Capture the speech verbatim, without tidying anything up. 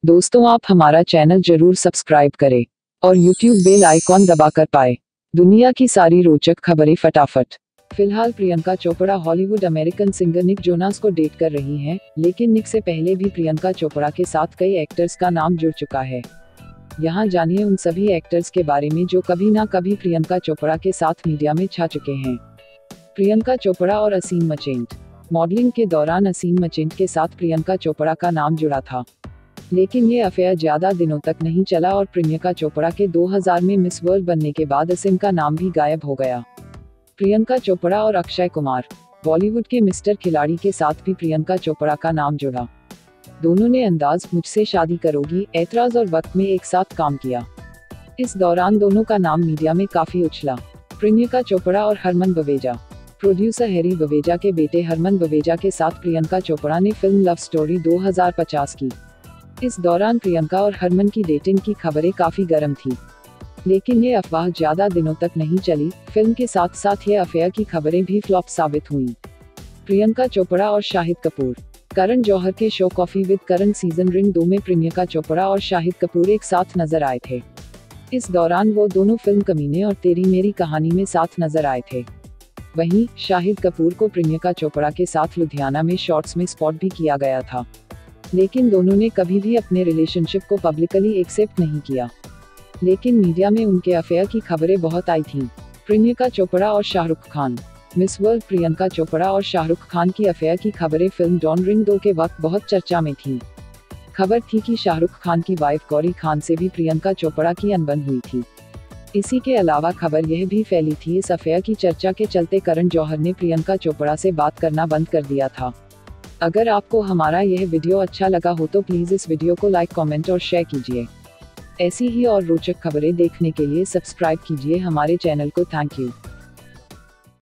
दोस्तों, आप हमारा चैनल जरूर सब्सक्राइब करें और यूट्यूब बेल आइकॉन दबाकर पाए दुनिया की सारी रोचक खबरें फटाफट। फिलहाल Priyanka Chopra Hollywood American singer Nick Jonas को डेट कर रही हैं, लेकिन निक से पहले भी प्रियंका चोपड़ा के साथ कई एक्टर्स का नाम जुड़ चुका है। यहाँ जानिए उन सभी एक्टर्स के बारे में जो कभी ना कभी प्रियंका चोपड़ा के साथ मीडिया में छा चुके हैं। प्रियंका चोपड़ा और असीम मचेंट। मॉडलिंग के दौरान असीम मचेंट के साथ प्रियंका चोपड़ा का नाम जुड़ा था, लेकिन ये अफेयर ज्यादा दिनों तक नहीं चला और प्रियंका चोपड़ा के दो हज़ार में मिस वर्ल्ड बनने के बाद असीम का नाम भी गायब हो गया। प्रियंका चोपड़ा और अक्षय कुमार। बॉलीवुड के मिस्टर खिलाड़ी के साथ भी प्रियंका चोपड़ा का नाम जुड़ा। दोनों ने अंदाज, मुझसे शादी करोगी, ऐतराज और वक्त में एक साथ काम किया। इस दौरान दोनों का नाम मीडिया में काफी उछला। प्रियंका चोपड़ा और हरमन बवेजा। प्रोड्यूसर हैरी बवेजा के बेटे हरमन बवेजा के साथ प्रियंका चोपड़ा ने फिल्म लव स्टोरी दो हज़ार पचास की। इस दौरान प्रियंका और हरमन की डेटिंग की खबरें काफी गर्म थी, लेकिन ये अफवाह ज्यादा दिनों तक नहीं चली। फिल्म के साथ साथ ये अफेयर की खबरें भी फ्लॉप साबित हुईं। प्रियंका चोपड़ा और शाहिद कपूर। करण जौहर के show coffee with Karan season रिंग दो में प्रियंका चोपड़ा और शाहिद कपूर एक साथ नजर आए थे। इस दौरान वो दोनों फिल्म कमीने और तेरी मेरी कहानी में साथ नजर आए थे। वहीं शाहिद कपूर को प्रियंका चोपड़ा के साथ लुधियाना में शॉर्ट्स में स्पॉट भी किया गया था, लेकिन दोनों ने कभी भी अपने रिलेशनशिप को पब्लिकली एक्सेप्ट नहीं किया। लेकिन मीडिया में उनके अफेयर की खबरें बहुत आई थीं। प्रियंका चोपड़ा और शाहरुख खान। मिस वर्ल्ड प्रियंका चोपड़ा और शाहरुख खान की अफेयर की खबरें फिल्म डॉन रिंग दो के वक्त बहुत चर्चा में थी। खबर थी कि शाहरुख खान की वाइफ गौरी खान से भी प्रियंका चोपड़ा की अनबन हुई थी। इसी के अलावा खबर यह भी फैली थी इस अफेयर की चर्चा के चलते करण जौहर ने प्रियंका चोपड़ा से बात करना बंद कर दिया था। अगर आपको हमारा यह वीडियो अच्छा लगा हो तो प्लीज़ इस वीडियो को लाइक, कमेंट और शेयर कीजिए। ऐसी ही और रोचक खबरें देखने के लिए सब्सक्राइब कीजिए हमारे चैनल को। Thank you.